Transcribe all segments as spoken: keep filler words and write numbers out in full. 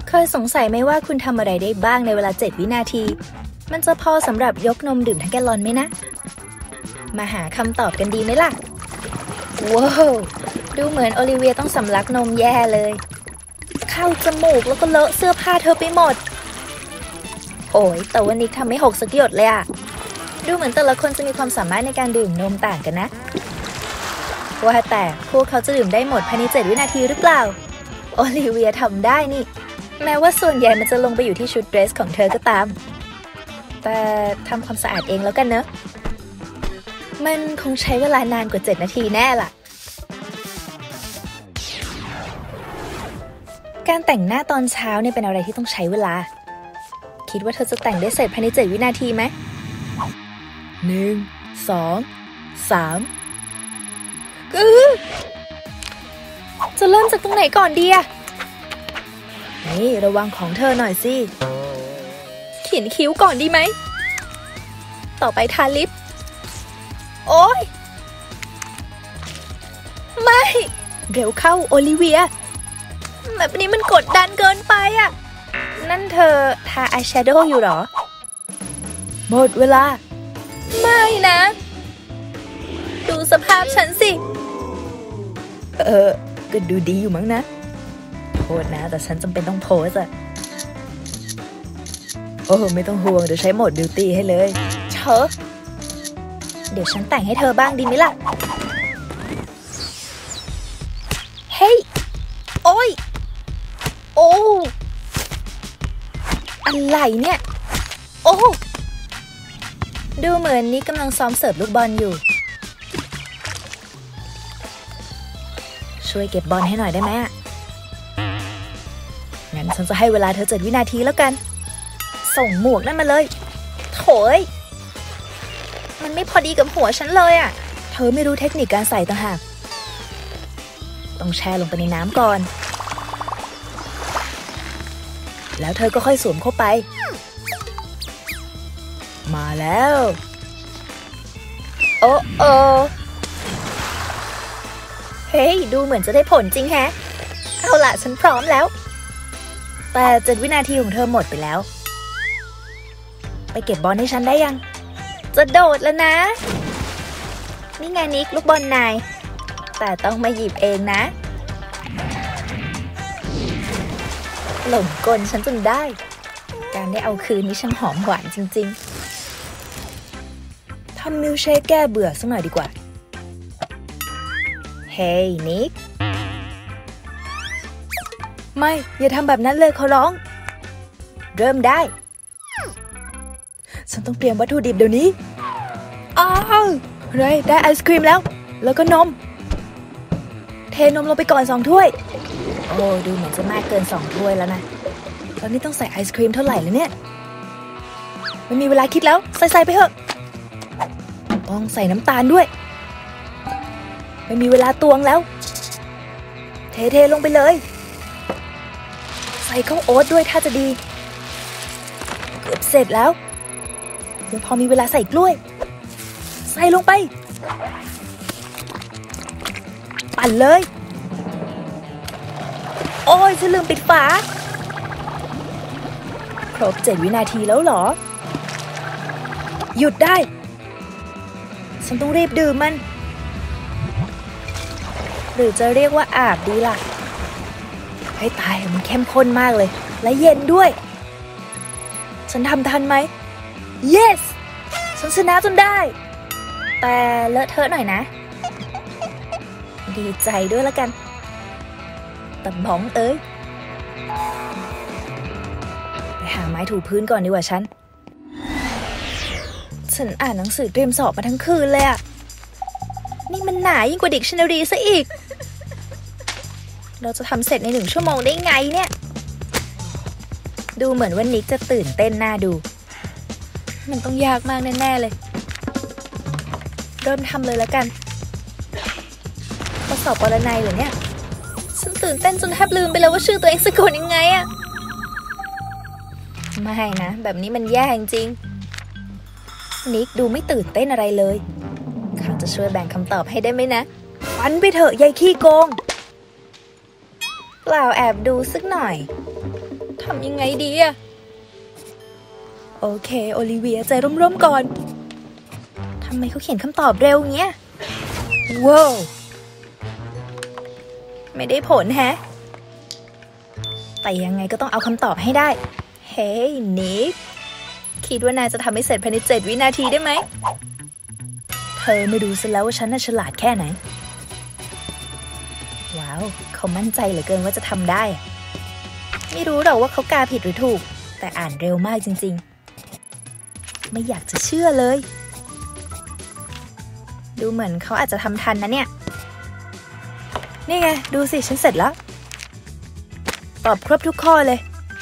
เคยสงสัยไหมว่าคุณทำอะไรได้บ้างในเวลาเจ็ดวินาทีมันจะพอสำหรับยกนมดื่มทั้งแกลลอนไหมนะมาหาคำตอบกันดีไหมล่ะว้าวดูเหมือนโอลิเวียต้องสำลักนมแย่เลยเข้าจมูกแล้วก็เลอะเสื้อผ้าเธอไปหมดโอ้ยแต่วันนี้ทำไม่หกสักหยดเลยอะดูเหมือนแต่ละคนจะมีความสามารถในการดื่มนมต่างกันนะว่าแต่พวกเขาจะดื่มได้หมดภายในเจ็ดวินาทีหรือเปล่าโอลิเวียทำได้นี่แม้ว่าส่วนใหญ่มันจะลงไปอยู่ที่ชุดเดรสของเธอก็ตามแต่ทำความสะอาดเองแล้วกันเนอะมันคงใช้เวลานานกว่าเจ็ดนาทีแน่ล่ะการแต่งหน้าตอนเช้าเนี่ยเป็นอะไรที่ต้องใช้เวลาคิดว่าเธอจะแต่งได้เสร็จภายในเจ็ดวินาทีไหมหนึ่งสองสามอือจะเริ่มจากตรงไหนก่อนดีอะนี่ระวังของเธอหน่อยสิเขียนคิ้วก่อนดีไหมต่อไปทาลิปโอ๊ยไม่เร็วเข้าโอลิเวียแบบนี้มันกดดันเกินไปอะนั่นเธอทาอายแชโดว์อยู่หรอหมดเวลาไม่นะดูสภาพฉันสิเออก็ดูดีอยู่มั้งนะโทษนะแต่ฉันจำเป็นต้องโพสอะโอ้ไม่ต้องห่วงเดี๋ยวใช้โหมดบิวตี้ให้เลยเชอะเดี๋ยวฉันแต่งให้เธอบ้างดีไหมล่ะเฮ้ยโอ้ยโอ้อะไรเนี่ยโอ้ดูเหมือนนี้กำลังซ้อมเสิร์ฟลูกบอลอยู่ช่วยเก็บบอลให้หน่อยได้ไหมอ่ะงั้นฉันจะให้เวลาเธอเจ็ดวินาทีแล้วกันส่งหมวกนั่นมาเลยโถยมันไม่พอดีกับหัวฉันเลยอ่ะเธอไม่รู้เทคนิคการใส่ต่างหากต้องแช่ลงไปในน้ำก่อนแล้วเธอก็ค่อยสวมเข้าไปมาแล้วโอ้โอเฮ้ยดูเหมือนจะได้ผลจริงแฮะเอาล่ะฉันพร้อมแล้วแต่เจ็ดวินาทีของเธอหมดไปแล้วไปเก็บบอลให้ฉันได้ยังจะโดดแล้วนะนี่ไงนิกลูกบอลนายแต่ต้องมาหยิบเองนะหลงกลฉันจนได้การได้เอาคืนนี้ช่างหอมหวานจริงๆทำมิลค์เชคแก้เบื่อสักหน่อยดีกว่าเฮ้ยนิกไม่อย่าทำแบบนั้นเลยขอร้องเริ่มได้ฉันต้องเตรียมวัตถุดิบเดี๋ยวนี้อ้าวเรย์ได้ไอศครีมแล้วแล้วก็นมเทนมลงไปก่อนสองถ้วยโอ้ดูเหมือนจะมากเกินสองถ้วยแล้วนะตอนนี้ต้องใส่ไอศครีมเท่าไหร่แล้วเนี่ยไม่มีเวลาคิดแล้วใส่ๆไปเถอะต้องใส่น้ำตาลด้วยไม่มีเวลาตวงแล้วเทๆลงไปเลยใส่ข้าวโอ๊ตด้วยถ้าจะดีเกือบเสร็จแล้วยังพอมีเวลาใส่กล้วยใส่ลงไปปั่นเลยโอ้ยฉันลืมปิดฝาครบเจ็ดวินาทีแล้วเหรอหยุดได้ฉันต้องรีบดื่มมันหรือจะเรียกว่าอาบดีล่ะให้ตายมันเข้มข้นมากเลยและเย็นด้วยฉันทำทันไหม yes ฉันชนะจนได้แต่เลอะเทอะหน่อยนะดีใจด้วยละกันตะบ้องเอ้ยไปหาไม้ถูพื้นก่อนดีกว่าฉันฉันอ่านหนังสือเตรียมสอบมาทั้งคืนเลยอะนี่มันหนายิ่งกว่าดิกชันนารีซะอีกเราจะทำเสร็จในหนึ่งชั่วโมงได้ไงเนี่ยดูเหมือนว่านิกจะตื่นเต้นน่าดูมันต้องยากมากแน่ๆเลยเริ่มทำเลยแล้วกันข้อสอบปรนัยเหรอเนี่ยฉันตื่นเต้นจนแทบลืมไปแล้วว่าชื่อตัวเองสะกดยังไงอะไม่นะแบบนี้มันแย่จริงนิกดูไม่ตื่นเต้นอะไรเลยเขาจะช่วยแบ่งคำตอบให้ได้ไหมนะฟันไปเถอะยายขี้โกงเปล่าแอบดูสักหน่อยททำยังไงดีอะโอเคโอลิเวียใจร่มๆก่อนทำไมเขาเขียนคำตอบเร็วเงี้ยว้าวไม่ได้ผลแฮะแต่ยังไงก็ต้องเอาคำตอบให้ได้เฮ้ยนิกคิดว่านายจะทำให้เสร็จภายในเจ็ดวินาทีได้ไหมเธอไม่ดูซะแล้วว่าฉันน่ะฉลาดแค่ไหนว้าวเขามั่นใจเหลือเกินว่าจะทำได้ไม่รู้หรอกว่าเขากาผิดหรือถูกแต่อ่านเร็วมากจริงๆไม่อยากจะเชื่อเลยดูเหมือนเขาอาจจะทำทันนะเนี่ยนี่ไงดูสิฉันเสร็จแล้วตอบครบทุกข้อเลย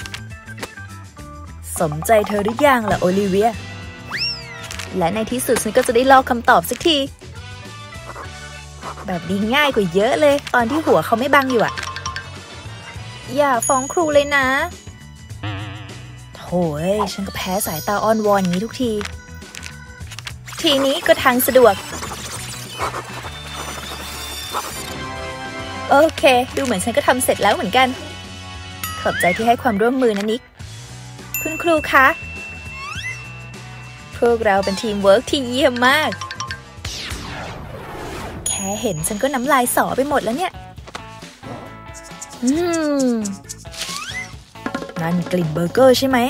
สมใจเธอหรือยังล่ะโอลิเวียและในที่สุดฉันก็จะได้ลอกคำตอบสักทีแบบนี้ง่ายกว่าเยอะเลยตอนที่หัวเขาไม่บังอยู่อะอย่าฟ้องครูเลยนะโถ่เอ้ยฉันก็แพ้สายตาอ้อนวอนอย่างนี้ทุกทีทีนี้ก็ทางสะดวกโอเคดูเหมือนฉันก็ทำเสร็จแล้วเหมือนกันขอบใจที่ให้ความร่วมมือนะนิกคุณครูคะพวกเราเป็นทีมเวิร์กที่เยี่ยมมากแค่เห็นฉันก็น้ำลายสอไปหมดแล้วเนี่ยอืมนั่นกลิ่นเบอร์เกอร์ใช่ไหม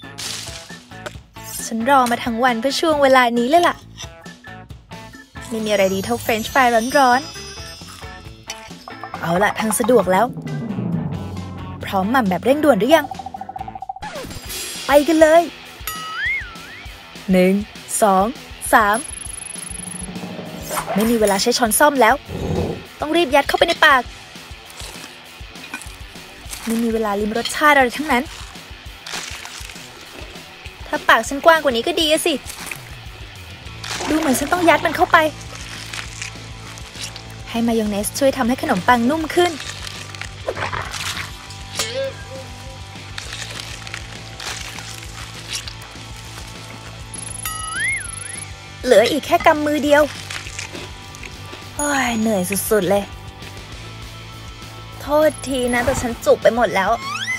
ฉันรอมาทั้งวันเพื่อช่วงเวลานี้เลยล่ะไม่มีอะไรดีเท่าเฟรนช์ฟรายร้อนๆเอาล่ะทางสะดวกแล้วพร้อมหม่ำแบบเร่งด่วนหรือยังไปกันเลยหนึ่งสองสามไม่มีเวลาใช้ช้อนซ่อมแล้วต้องรีบยัดเข้าไปในปากไม่มีเวลาลิ้มรสชาติอะไรทั้งนั้นถ้าปากฉันกว้างกว่านี้ก็ดีสิดูเหมือนฉันต้องยัดมันเข้าไปให้มายองเนสช่วยทำให้ขนมปังนุ่มขึ้นเหลืออีกแค่กำมือเดียวโอ้ยเหนื่อยสุดๆเลยโทษทีนะแต่ฉันจุกไปหมดแล้ว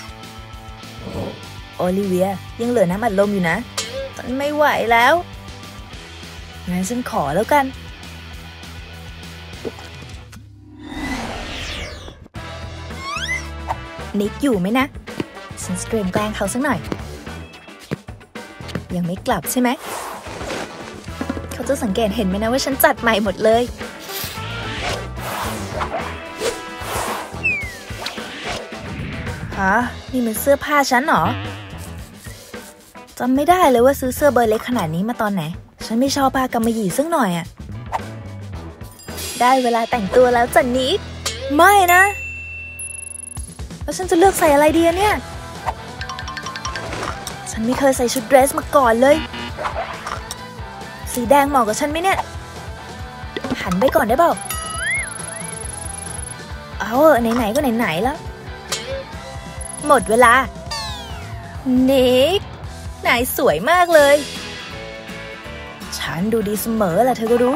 โอลิเวียยังเหลือน้ำอัดลมอยู่นะฉันไม่ไหวแล้วงั้นฉันขอแล้วกันนิกอยู่ไหมนะฉันเตรียมแกล้งเขาสักหน่อยยังไม่กลับใช่ไหมเขาจะสังเกตเห็นไหมนะว่าฉันจัดใหม่หมดเลยฮะนี่มันเสื้อผ้าฉันเหรอจำไม่ได้เลยว่าซื้อเสื้อเบอร์เล็กขนาดนี้มาตอนไหนฉันไม่ชอบผ้ากำมะหยี่สักหน่อยอะได้เวลาแต่งตัวแล้วจันนิกไม่นะแล้วฉันจะเลือกใส่อะไรดีเนี่ยฉันไม่เคยใส่ชุดเดรสมาก่อนเลยสีแดงเหมาะกับฉันไหมเนี่ยหันไปก่อนได้เปล่าเอาเออไหนๆก็ไหนๆแล้วหมดเวลานิกนายสวยมากเลยฉันดูดีเสมอแหละเธอก็รู้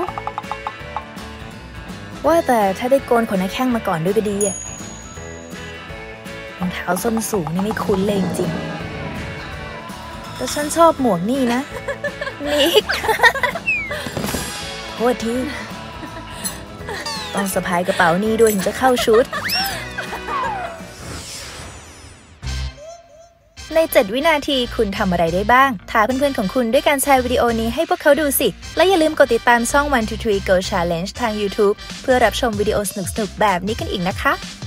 ว่าแต่ถ้าได้โกนขนหน้าแข้งมาก่อนด้วยก็ดีอะรองเท้าส้นสูงนี่ไม่คุ้นเลยจริงๆแต่ฉันชอบหมวกนี่นะนิกโทษทีต้องสะพายกระเป๋านี้ด้วยถึงจะเข้าชุดในเจ็ดวินาทีคุณทำอะไรได้บ้างท้าเพื่อนๆของคุณด้วยการแชร์วิดีโอนี้ให้พวกเขาดูสิและอย่าลืมกดติดตามช่อง วัน ทู ทรี Go Challenge ทาง YouTube เพื่อรับชมวิดีโอสนุกๆแบบนี้กันอีกนะคะ